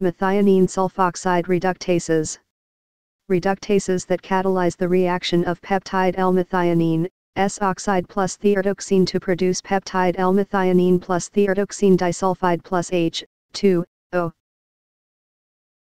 Methionine sulfoxide reductases. Reductases that catalyze the reaction of peptide L-methionine, S-oxide plus thioredoxine to produce peptide L-methionine plus thioredoxine disulfide plus H, 2, O.